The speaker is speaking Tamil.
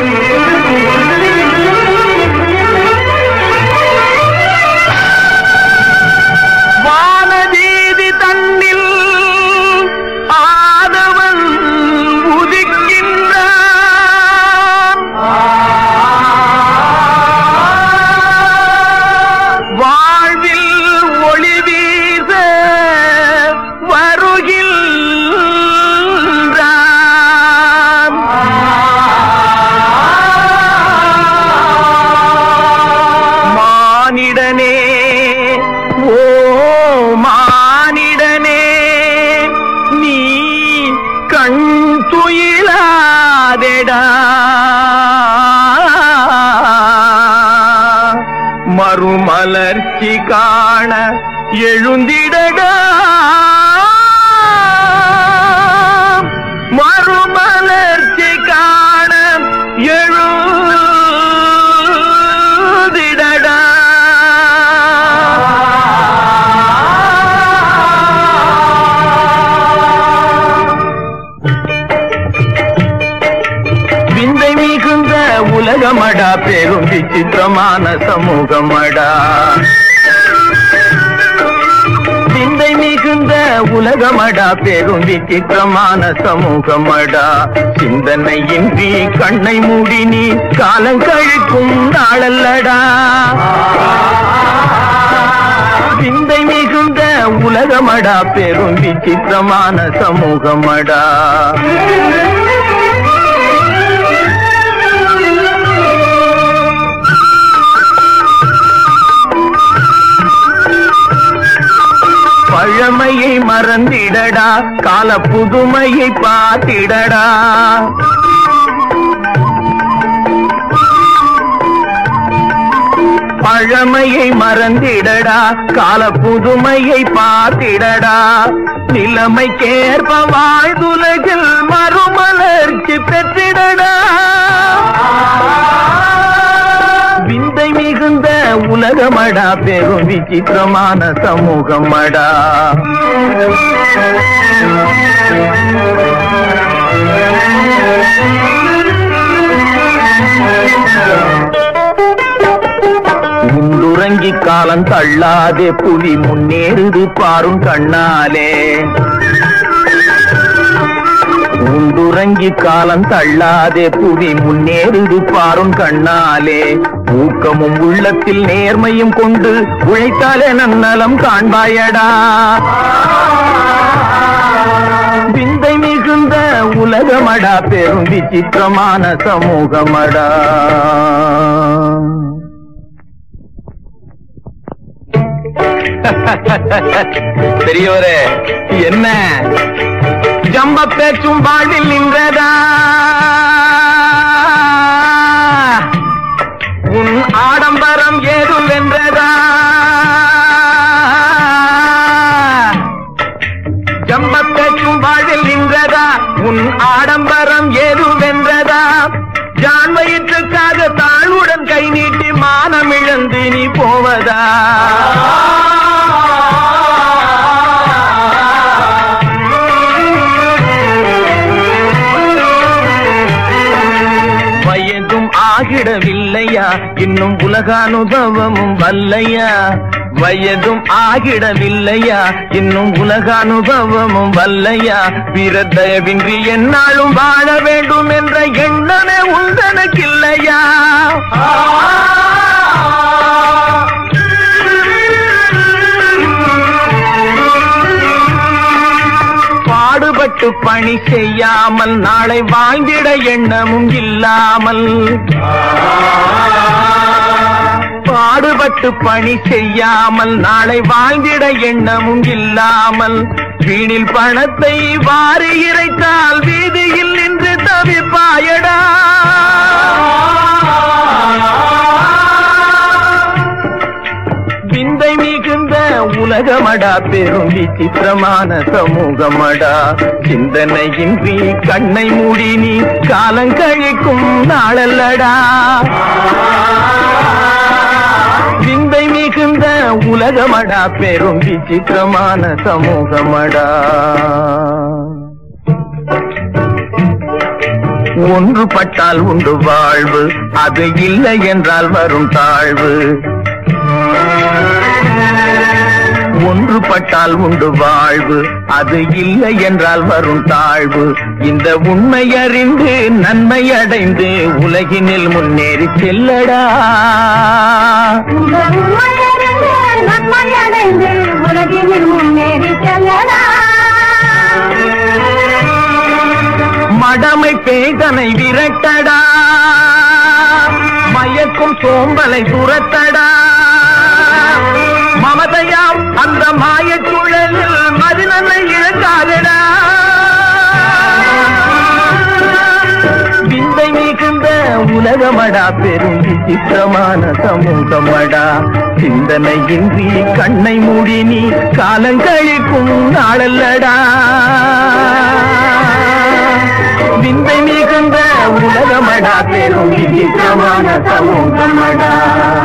வானவீதி தன்னில் ஆதவன் உதிக்கின்றான். வாழ்வில் ஒளி வீச வருகின்றான். மானிடனே, ஓ மானிடனே, நீ கண் துயிலாதெடா. மறுமலர்ச்சி காண எழுந்திடடா. மறுமலர்ச்சி காண எழுந்திடடா. விந்தை மிகுந்த உலகமடா, பெரும் விசித்திரமான சமூகமடா. விந்தை மிகுந்த உலகமடா, பெரும் விசித்திரமான சமூகமடா. சிந்தனையின்றி கண்ணை மூடி நீ காலம் கழிக்கும் நாளல்லடா. விந்தை மிகுந்த உலகமடா, பெரும் விசித்திரமான சமூகமடா. பழமையை மறந்திடடா, கால புதுமையை பார்த்திடடா. பழமையை மறந்திடடா, கால புதுமையை பார்த்திடடா. நிலைமைக்கேற்ப வாழ்துலகில் மறுமலர்ச்சி பெற்றிடடா. விந்தை மிகுந்த உலகமடா, பெரும் விசித்திரமான சமூகமடா. உண்டுறங்கி காலம் தள்ளாதே, புலி முன்னேறுது பாரும் கண்ணாலே. உண்டுறங்கி காலம் தள்ளாதே, புவி முன்னேறுது பாரும் கண்ணாலே. ஊக்கமும் உள்ளத்தில் நேர்மையும் கொண்டு உழைத்தாலே நன்னலம் காண்பாயடா. விந்தை மிகுந்த உலகமடா, பெரும் விசித்திரமான சமூகமடா. பெரியோரே, என்ன ஜம்ப பேச்சும் வாழ்வில் நின்றதா? உன் ஆடம்பரம் ஏதும் வென்றதா? ஜம்ப பேச்சும் வாழ்வில் நின்றதா? உன் ஆடம்பரம் ஏதும் வென்றதா? ஜான் வயிற்றுக்காக தாழ்வுடன் கை நீட்டி மானம் இழந்து நீ போவதா? ஆகிடவில்லையா இன்னும் உலக அனுபவமும் வல்லையா? வயதும் ஆகிடவில்லையா இன்னும் உலக அனுபவமும் வல்லையா? பிறதயவின்றி என்னாலும் வாழ வேண்டும் என்ற எண்ணமே உந்தனக்கில்லையா? பாடுபட்டு பணி செய்யாமல் நாளை வாழ்ந்திட எண்ணமும் இல்லாமல், பாடுபட்டு பணி செய்யாமல் நாளை வாழ்ந்திட எண்ணமும் இல்லாமல், வீணில் பணத்தை வாரி இறைத்தால் வீதியில் நின்று தவிப்பாயடா. விந்தை மிகுந்த உலகமடா, பெரும் விசித்திரமான சமூகமடா. சிந்தனையின்றி கண்ணை மூடி நீ காலங்கழிக்கும் நாளல்லடா. விந்தை மிகுந்த உலகமடா, பெரும் விசித்திரமான சமூகமடா. ஒன்றுபட்டால் உண்டு வாழ்வு, அது இல்லை என்றால் வரும் தாழ்வு. ஒன்றுபட்டால் உண்டு வாழ்வு, அது இல்லை என்றால் வரும் தாழ்வு. இந்த உண்மை அறிந்து நன்மை அடைந்து உலகினில் முன்னேறி செல்லடா. நன்மை அடைந்து உலகினில் முன்னேறி செல்லடா. மடமை பேதனை விரட்டடா, மயக்கும் சோம்பலை துரத்தடா. மமதையாம் அந்த மாயச் சூழலில் மதிநன்மை இழக்காதடா. விந்தை மிகுந்த உலகமடா, பெரும் விசித்திரமான சமூகமடா. சிந்தனையின்றி கண்ணை மூடி நீ காலங்கழிக்கும் நாளல்லடா. விந்தை மிகுந்த உலகமடா, பெரும் விசித்திரமான சமூகமடா.